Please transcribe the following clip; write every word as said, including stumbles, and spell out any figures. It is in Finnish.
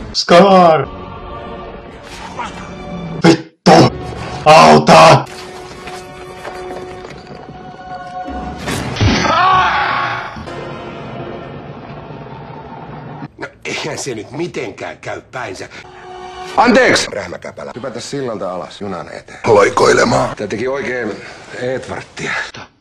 Scar! Vittu! Auta! No eihän se nyt mitenkään käy päinsä. Anteeksi! Rähmäkäpälä. Hypätä sillalta alas junan eteen. Loikoilemaan. Tää teki oikein Edwardtia.